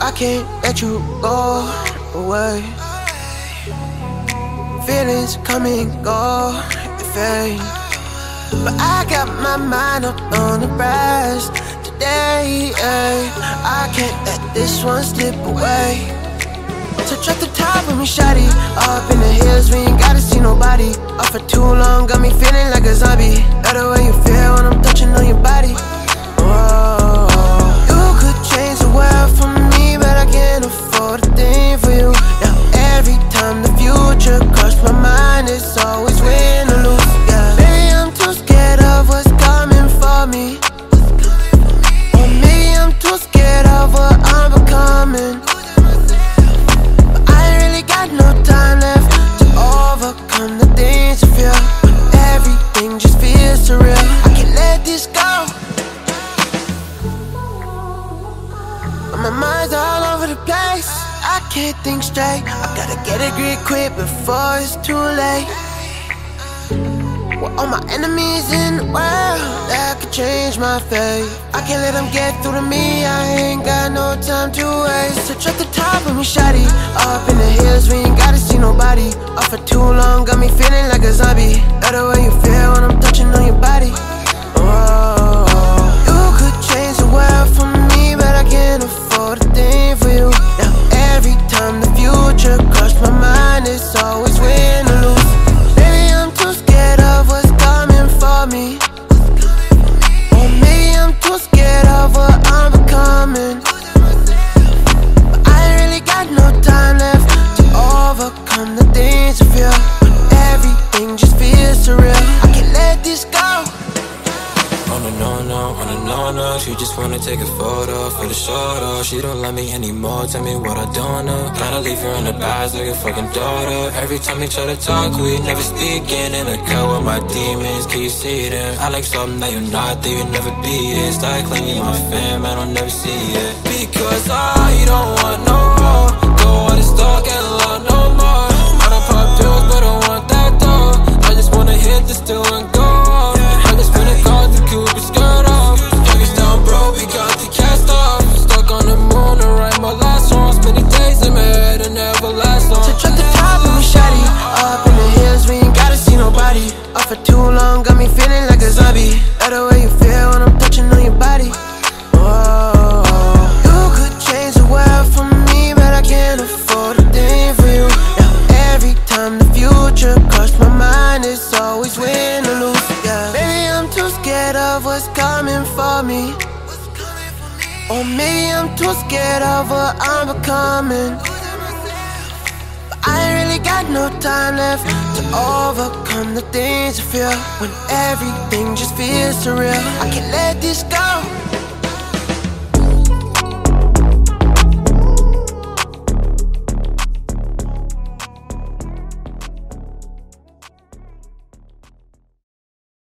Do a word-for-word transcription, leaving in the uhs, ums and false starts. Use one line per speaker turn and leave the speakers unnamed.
I can't let you go away. Feelings come and go and fade, but I got my mind up on the prize today. I can't let this one slip away. So drop the top of me, shawty. Up in the hills, we ain't gotta see nobody. Up for too long, got me feeling like a zombie. Love the way you feel when I'm touching on your body. Whoa. You could change the world for me, but I can't afford a thing for you. Now every time the future crosses my mind, it's always win or lose, yeah. Maybe I'm too scared of what's coming for me, or maybe I'm too scared of what I'm becoming. No time left to overcome the things I feel, when everything just feels surreal. I can't let this go. My mind's all over the place, I can't think straight. I gotta get a grip quick before it's too late. With all my enemies in the world that could change my fate, I can't let them get through to me, I ain't got no time to waste. So drop the top of me, shawty. Up in the hills, we ain't gotta see nobody. Up for too long, got me feeling like a zombie. Love the way you feel when I'm touching on your body. Whoa. You could change the world for me, but I can't afford a thing for you. Now every time the future crosses my mind, it's always win or lose. Maybe I'm too scared of what's coming for me, or maybe I'm too scared of what I'm becoming. But I ain't really got no time left to overcome the things I feel, when everything just feels surreal. I can't let this go.
On a no-no, on a no-no, she just wanna take a photo for the show. She don't love me anymore, tell me what I don't know. Gotta leave her in the past like a fucking daughter. Every time we try to talk, we never speaking. In the car with my demons, can you see them? I like something that you're not, that you never be it. Start claiming my fam, I don't never see it. Because I don't want no more, don't wanna stalk and love no more. I don't pop pills, but I want that dough. I just wanna hit the still and go. I just wanna call the Cupid skirt off. Focus down, bro, we got the cast off. Stuck on the moon to write my last songs. Many days in my head and never last long.
So drop the top of me, shawty. Up in the hills, we ain't gotta see nobody. Up for too long, got me feeling like a zombie. Love the way you feel when I'm touching on your body. Whoa. You could change the world for me, but I can't afford a thing for you. Now every time the future crosses my mind, it's always win or lose, yeah. Maybe I'm too scared of what's coming for me, or maybe I'm too scared of what I'm becoming. But I ain't really got no time left to overcome the things I feel, when everything just feels surreal. I can't let this go.